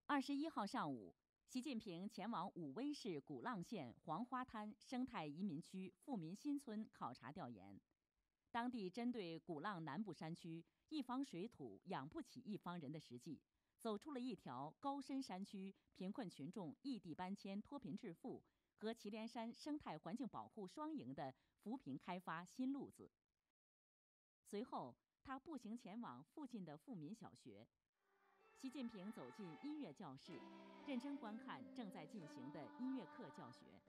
21号上午，习近平前往武威市鼓浪县黄花滩生态移民区富民新村考察调研。当地针对鼓浪南部山区一方水土养不起一方人的实际，走出了一条高深山区贫困群众异地搬迁脱贫致富和祁连山生态环境保护双赢的扶贫开发新路子。随后，他步行前往附近的富民小学。习近平走进音乐教室，认真观看正在进行的音乐课教学。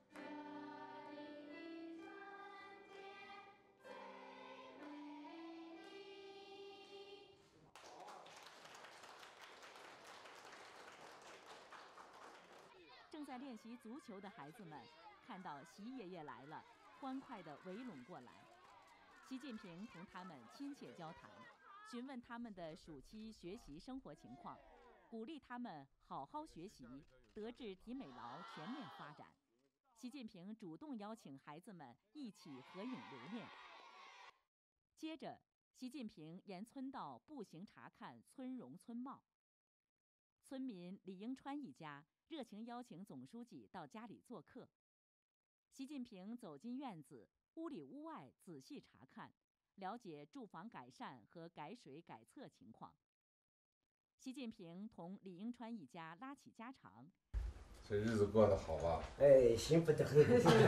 正在练习足球的孩子们看到习爷爷来了，欢快地围拢过来。习近平同他们亲切交谈，询问他们的暑期学习生活情况，鼓励他们好好学习，德智体美劳全面发展。习近平主动邀请孩子们一起合影留念。接着，习近平沿村道步行查看村容村貌。村民李英川一家热情邀请总书记到家里做客。习近平走进院子，屋里屋外仔细查看，了解住房改善和改水改厕情况。习近平同李英川一家拉起家常。 这日子过得好吧？ 哎，幸福得很，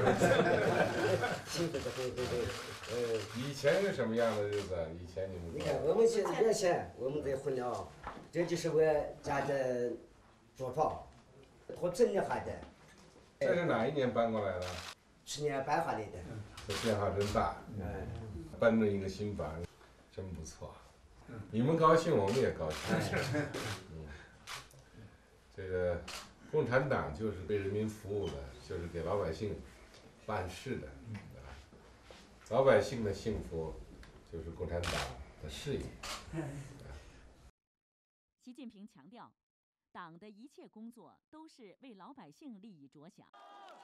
幸福得很，对。 以前是什么样的日子？以前你们你看，我们原先我们这混了，这就是我家的住房，拖真的还的。 这是哪一年搬过来的 ？去年搬下来的。 这变化真大。搬了一个新房，真不错。你们高兴，我们也高兴。这个共产党就是为人民服务的，就是给老百姓办事的。老百姓的幸福就是共产党的事业。 习近平强调，党的一切工作都是为老百姓利益着想。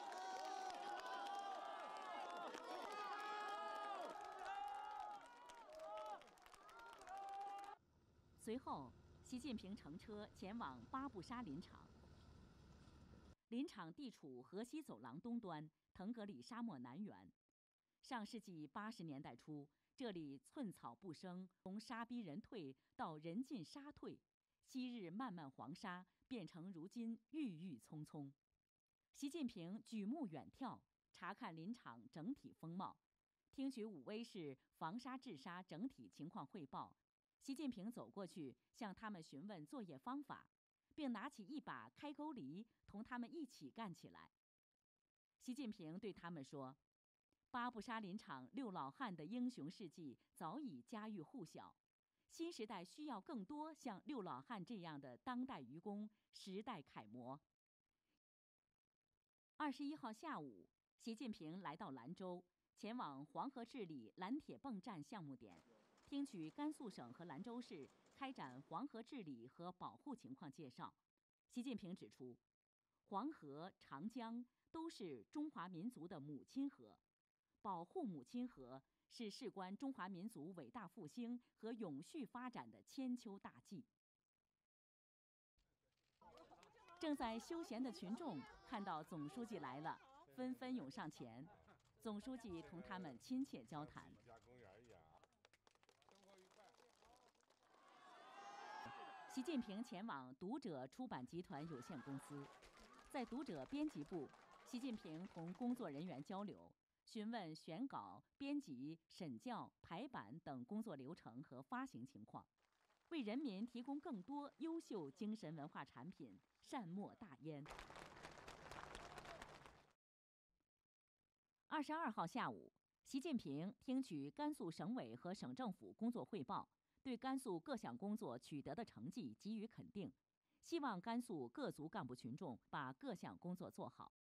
随后，习近平乘车前往巴布沙林场。林场地处河西走廊东端，腾格里沙漠南缘。上世纪80年代初，这里寸草不生，从沙逼人退到人尽沙退，昔日漫漫黄沙变成如今郁郁葱葱。习近平举目远眺，查看林场整体风貌，听取武威市防沙治沙整体情况汇报。习近平走过去，向他们询问作业方法，并拿起一把开沟犁，同他们一起干起来。习近平对他们说：“巴布沙林场6老汉的英雄事迹早已家喻户晓，新时代需要更多像6老汉这样的当代愚公，时代楷模。”21号下午，习近平来到兰州，前往黄河治理拦铁泵站项目点，听取甘肃省和兰州市开展黄河治理和保护情况介绍。习近平指出，黄河、长江都是中华民族的母亲河，保护母亲河是事关中华民族伟大复兴和永续发展的千秋大计。正在休闲的群众看到总书记来了，纷纷涌上前。总书记同他们亲切交谈。习近平前往读者出版集团有限公司，在读者编辑部，习近平同工作人员交流，询问选稿、编辑、审校、排版等工作流程和发行情况，为人民提供更多优秀精神文化产品，善莫大焉。22号下午，习近平听取甘肃省委和省政府工作汇报，对甘肃各项工作取得的成绩给予肯定，希望甘肃各族干部群众把各项工作做好。